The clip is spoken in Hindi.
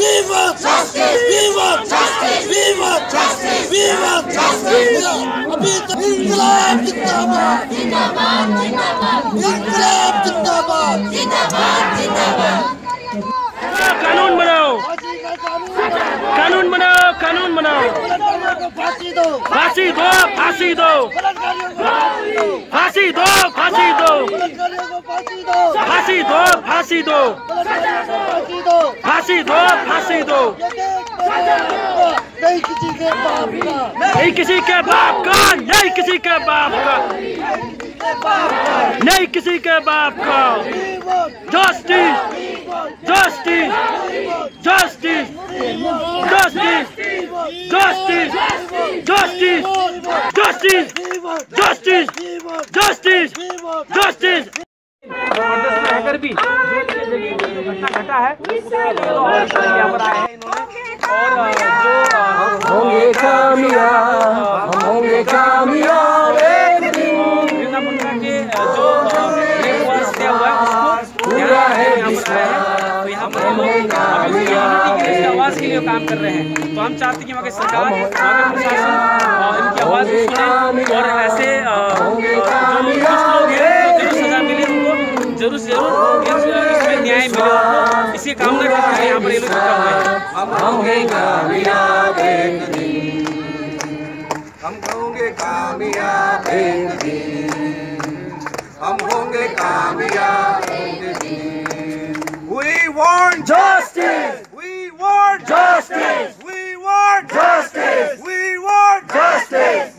इंकलाब जिंदाबाद जिंदाबाद जिंदाबाद इंकलाब जिंदाबाद जिंदाबाद जिंदाबाद। कानून बनाओ, कानून बनाओ, कानून बनाओ। फांसी दो, फांसी दो, फांसी दो, फांसी दो, फांसी दो, फांसी दो, फांसी दो, फांसी दो, फांसी दो। नहीं किसी के बाप का, नहीं किसी के बाप का, नहीं किसी के बाप का, नहीं किसी के बाप का। Justice, justice, justice, justice, justice, justice, justice, justice, justice, justice. रहकर भी जो घटना घटा है यहाँ पर आए हैं इन्होंने, और जो होंगे कामयाब, हम होंगे कामयाब एक दिन। जो हत्या हुआ है उसको पूरा है यहाँ पर आए हैं। तो यहाँ पर लोग आवाज के लिए काम कर रहे हैं। तो हम चाहते हैं कि वहाँ की सरकार, वहाँ के प्रशासन इनकी आवाज सुने और ऐसे जरूर से जरूर इसमें न्याय मिले, इसी कामना करते हैं यहाँ पर ये लोग इकट्ठा हुए हैं। हम होंगे कामयाब एक दिन, हम होंगे कामयाब एक दिन, हम होंगे कामयाब एक दिन। We want justice, we want justice, we want justice, we want justice.